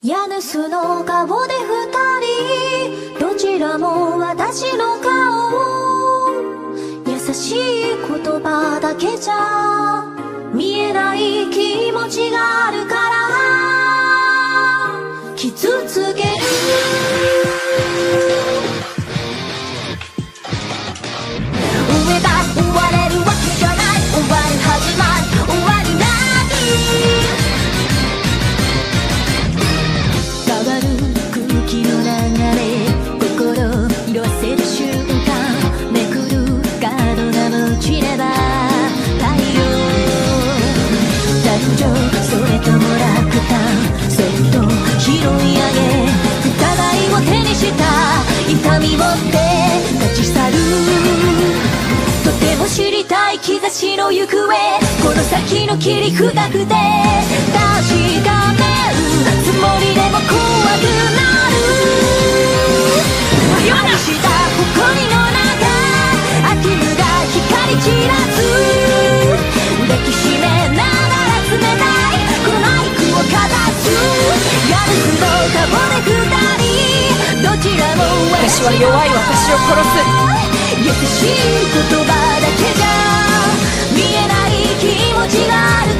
家主の顔で二人、どちらも私の顔。優しい言葉だけじゃ見えない気持ちがあるから傷つける。上が終われるわけじゃない、終わる始まる終わりない。変わる空気の流れ、心色あせる瞬間、めくるカードが落ちれば太陽。誕生それとも落胆、そっと拾い上げ互いを手にした痛みを持って立ち去る。とても知りたい兆しの行方、この先の切り札で確かめるつもりでも怖くなる。夜にした埃の中、悪夢が光散らす。抱きしめながら冷たいこのナイフをかざす。やるすの顔で二人、どちらも私は弱い私を殺す。 優しい言葉だけじゃ見えない気持ちがある